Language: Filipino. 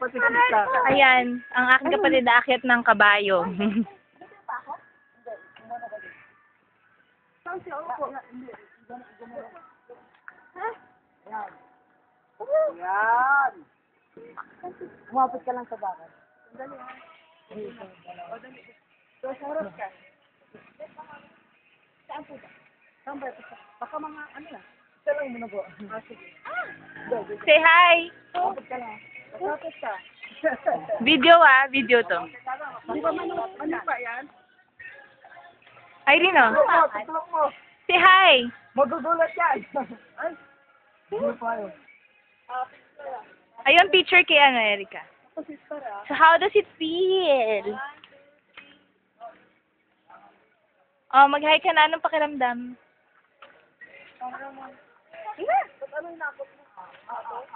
Ayan, ang aking kapatid aakyat ng kabayo. Yan. Umabot ka lang sa bakit. Dali. So, sa harap ka. Saan po ba? Saan ba? Baka mga ano lang. Isa lang muna po. Sige. Say hi! Umabot ka lang. Umabot ka. Video video to. Di ba ano pa yan? Irene, oh. Tutlok mo. Say hi! Magugulat yan. Ay. Hindi pa yun. Ayun, picture kay Erika. So, how does it feel? Oh, mag-hi ka na. Anong pakiramdam? Ano na? Ano na?